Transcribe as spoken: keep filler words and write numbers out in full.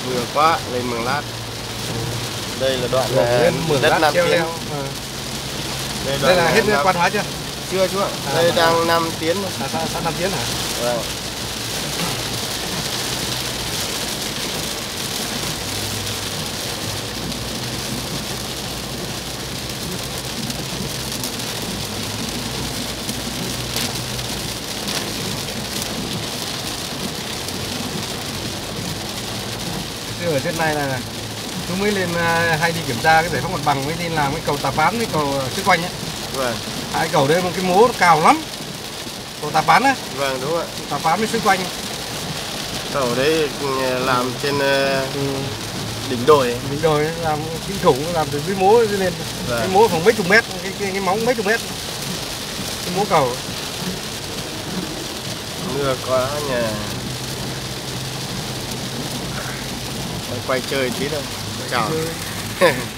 Mưa quá lên Mường Lát. Đây là đoạn Mường đất Lát Nam treo Tiến. leo. À. Đây, Đây là hết Nam... quan hóa chưa? Chưa chú ạ. À, đây à, đang Nam Tiến. À, xã, xã Nam Tiến hả? Vâng. Ở trên này là chúng mới lên hay đi kiểm tra cái giải phóng mặt bằng, mới đi làm cái cầu Tà Pán với cầu xung quanh ấy. Vâng. Hai cầu đây một cái mố nó cao lắm. Cầu Tà Pán á. Vâng đúng ạ. Tà Pán với xung quanh. Cầu đấy làm trên ừ. đỉnh đồi. Đỉnh đồi làm kinh khủng, làm từ cái mố lên. Vâng. Cái mố khoảng mấy chục mét, cái cái, cái móng mấy chục mét. Cái mố cầu. Mưa quá nhỉ. Quay chơi tí thôi. Chào.